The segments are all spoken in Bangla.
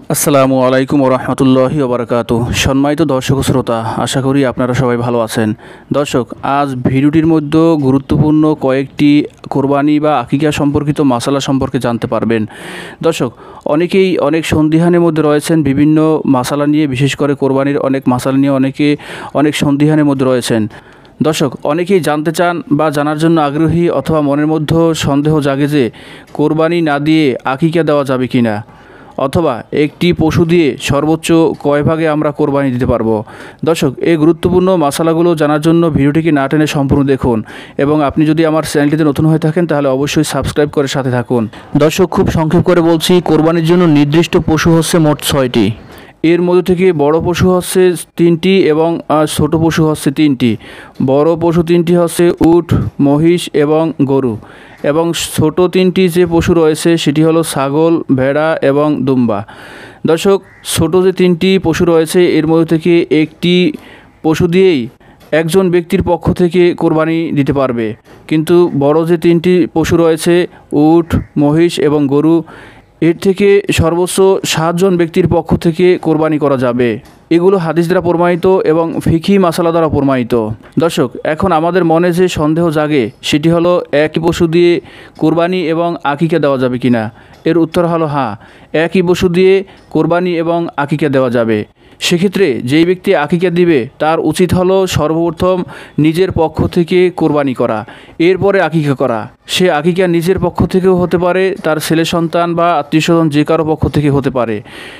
আসসালামু আলাইকুম ওরহমতুল্লাহি ওবরাকাতু। সম্মানিত দর্শক শ্রোতা, আশা করি আপনারা সবাই ভালো আছেন। দর্শক, আজ ভিডিওটির মধ্যে গুরুত্বপূর্ণ কয়েকটি কোরবানি বা আকিকা সম্পর্কিত মাসালা সম্পর্কে জানতে পারবেন। দর্শক, অনেকেই অনেক সন্দিহানের মধ্যে রয়েছেন বিভিন্ন মাসালা নিয়ে, বিশেষ করে কোরবানির অনেক মাসালা নিয়ে অনেক সন্দিহানের মধ্যে রয়েছেন। দর্শক, অনেকেই জানতে চান বা জানার জন্য আগ্রহী, অথবা মনের মধ্যে সন্দেহ জাগে যে কোরবানি না দিয়ে আকিকা দেওয়া যাবে কিনা, অথবা একটি পশু দিয়ে সর্বোচ্চ কয় ভাগে আমরা কোরবানি দিতে পারবো। দর্শক, এই গুরুত্বপূর্ণ মশালাগুলো জানার জন্য ভিডিওটিকে না টেনে সম্পূর্ণ দেখুন, এবং আপনি যদি আমার চ্যানেলটিতে নতুন হয়ে থাকেন তাহলে অবশ্যই সাবস্ক্রাইব করে সাথে থাকুন। দর্শক, খুব সংক্ষেপ করে বলছি, কোরবানির জন্য নির্দিষ্ট পশু হচ্ছে মোট 6টি। এর মধ্যে থেকে বড় পশু হচ্ছে 3টি এবং ছোট পশু হচ্ছে 3টি। বড় পশু 3টি হচ্ছে উট, মহিষ এবং গরু, এবং ছোট 3টি যে পশু রয়েছে সেটি হলো ছাগল, ভেড়া এবং দুম্বা। দর্শক, ছোট যে 3টি পশু রয়েছে এর মধ্যে থেকে একটি পশু দিয়েই একজন ব্যক্তির পক্ষ থেকে কোরবানি দিতে পারবে, কিন্তু বড় যে 3টি পশু রয়েছে উট, মহিষ এবং গরু, এর থেকে সর্বোচ্চ 7 জন ব্যক্তির পক্ষ থেকে কোরবানি করা যাবে। এগুলো হাদিস দ্বারা প্রমাণিত এবং ফিকহি মাসালা দ্বারা প্রমাণিত। দর্শক, এখন আমাদের মনে যে সন্দেহ জাগে সেটি হলো, একই পশু দিয়ে কোরবানি এবং আকিকা দেওয়া যাবে কিনা। এর উত্তর হলো হ্যাঁ, একই পশু দিয়ে কোরবানি এবং আকিকা দেওয়া যাবে। সেক্ষেত্রে যেই ব্যক্তি আকিকা দিবে তার উচিত হলো সর্বপ্রথম নিজের পক্ষ থেকে কোরবানি করা, এরপরে আকিকা করা। সে আকিকা নিজের পক্ষ থেকেও হতে পারে, তার ছেলে সন্তান বা আত্মীয়স্বজন যে কারো পক্ষ থেকে হতে পারে।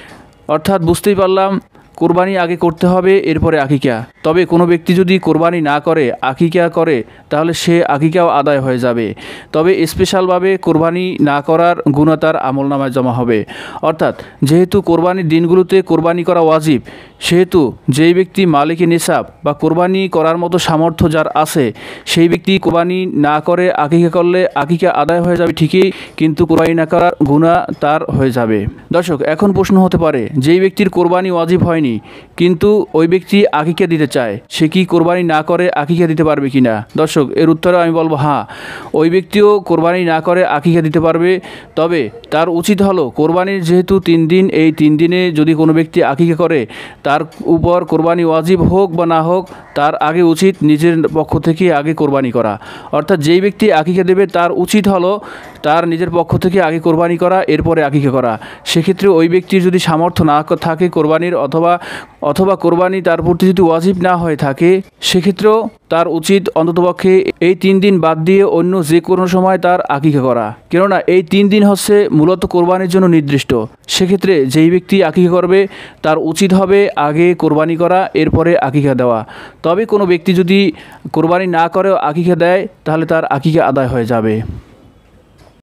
অর্থাৎ বুঝতেই পারলাম, কোরবানি আগে করতে হবে, এরপরে আকিকা। তবে কোনো ব্যক্তি যদি কোরবানি না করে আকিকা করে তাহলে সে আকিকাও আদায় হয়ে যাবে, তবে স্পেশালভাবে কোরবানি না করার গুনাহ তার আমলনামায় জমা হবে। অর্থাৎ যেহেতু কোরবানির দিনগুলোতে কোরবানি করা ওয়াজিব, সেহেতু যেই ব্যক্তি মালিকে নিসাব বা কোরবানি করার মতো সামর্থ্য যার আছে, সেই ব্যক্তি কোরবানি না করে আকিকা করলে আকিকা আদায় হয়ে যাবে ঠিকই, কিন্তু কোরবানি না করার গুনাহ তার হয়ে যাবে। দর্শক, এখন প্রশ্ন হতে পারে, যেই ব্যক্তির কোরবানি ওয়াজিব হয়নি কিন্তু ওই ব্যক্তি আকিকা দিতে চায়, সে কি কোরবানি না করে আকিকা দিতে পারবে কিনা? দর্শক, এর উত্তরে আমি বলবো হ্যাঁ, ওই ব্যক্তিও কোরবানি না করে আকিকা দিতে পারবে। তবে তার উচিত হলো, কোরবানির যেহেতু 3 দিন, এই 3 দিনে যদি কোনো ব্যক্তি আকিকা করে, তার উপর কোরবানি ওয়াজিব হোক বা না হোক, তার আগে উচিত নিজের পক্ষ থেকে আগে কোরবানি করা। অর্থাৎ যেই ব্যক্তি আকিকা দেবে তার উচিত হলো তার নিজের পক্ষ থেকে আগে কোরবানি করা, এরপরে আকিকা করা। সেক্ষেত্রে ওই ব্যক্তির যদি সামর্থ্য না থাকে কোরবানির, অথবা কোরবানি তার প্রতি যদি ওয়াজিব না হয়ে থাকে, সেক্ষেত্রেও তার উচিত অন্ততপক্ষে এই 3 দিন বাদ দিয়ে অন্য যে কোনো সময় তার আকিকা করা। কেননা এই 3 দিন হচ্ছে মূলত কোরবানির জন্য নির্দিষ্ট। সেক্ষেত্রে যেই ব্যক্তি আকিকা করবে তার উচিত হবে আগে কোরবানি করা, এরপরে আকিকা দেওয়া। তবে কোনো ব্যক্তি যদি কোরবানি না করেও আকিকা দেয় তাহলে তার আকিকা আদায় হয়ে যাবে।